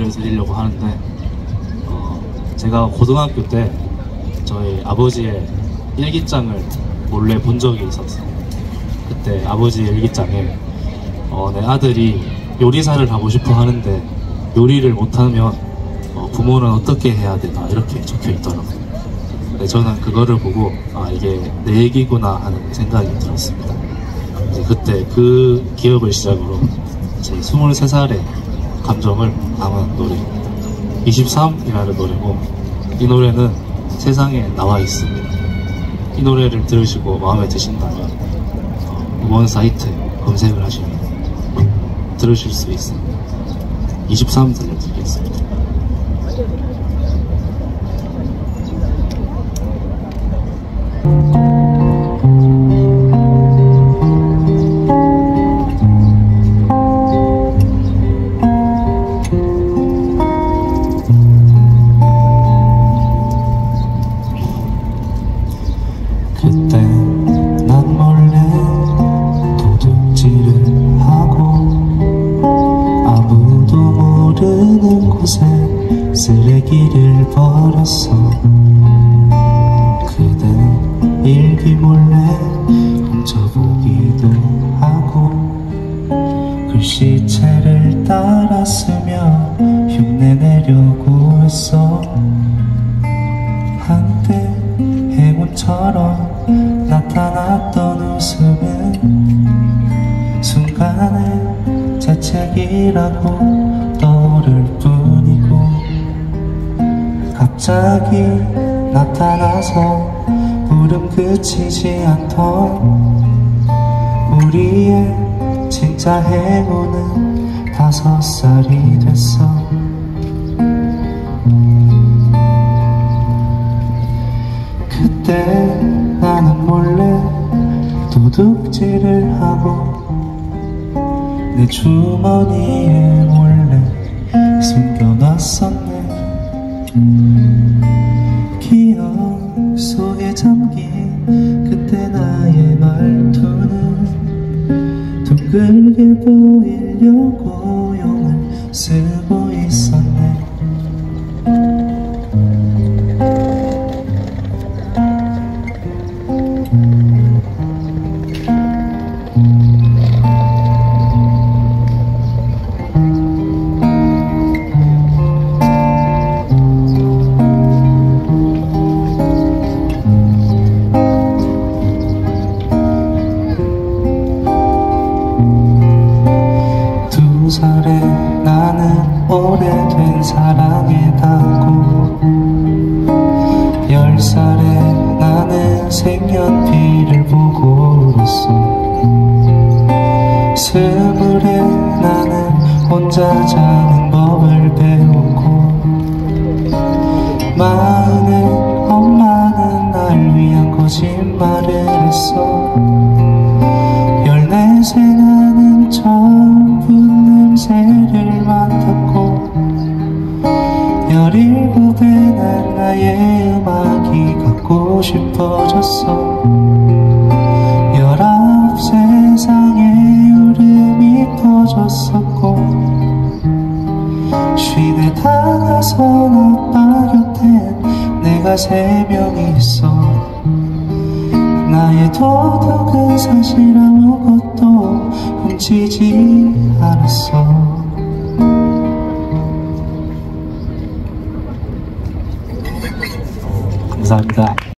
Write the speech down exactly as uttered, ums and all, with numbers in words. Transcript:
들려드리려고 하는데, 어, 제가 고등학교 때 저희 아버지의 일기장을 몰래 본 적이 있었어요. 그때 아버지의 일기장에 어, 내 아들이 요리사를 하고 싶어 하는데 요리를 못하면 어, 부모는 어떻게 해야 되나 이렇게 적혀 있더라고요. 근데 저는 그거를 보고 아, 이게 내 얘기구나 하는 생각이 들었습니다. 이제 그때 그 기억을 시작으로 제 스물세 살의 감정을 담은 노래입니다. 이십삼이라는 노래고, 이 노래는 세상에 나와 있습니다. 이 노래를 들으시고 마음에 드신다면 어, 음원 사이트 검색을 하시면 들으실 수 있습니다. 이십삼 들려드리겠습니다. 그때 난 몰래 도둑질을 하고 아무도 모르는 곳에 쓰레기를 버렸어. 그댄 일기 몰래 훔쳐보기도 하고 글씨체를 따라 쓰며 흉내내려고 했어. 한때 행운처럼 나타났던 웃음은 순간에 재채기라고 떠오를 뿐이고, 갑자기 나타나서 울음 그치지 않던 우리의 진짜 행운은 다섯 살이 됐어. 그때 나는 몰래 도둑질을 하고 내 주머니에 몰래 숨겨놨었네. 기억 속에 잠긴 그때 나의 말투는 둥글게 보이려고 용을 쓰고 있었네. 두 살에 나는 오래된 사랑에 닿고, 열 살에 나는 색연필을 보고 울었어. 스물에 나는 혼자 자는 법을 배우고, 마흔에 엄마는 날 위한 거짓말을 했어. 열네세 나는 처음 냄새를 맡았고, 열일곱에 난 나의 음악이 갖고 싶어졌어. 열아홉 세상에 울음이 터졌었고, 쉰에 다가선 아빠 곁엔 내가 세 명 있어. 나의 도둑은 사실 아무것도 훔치지 않았어. 감사합니다.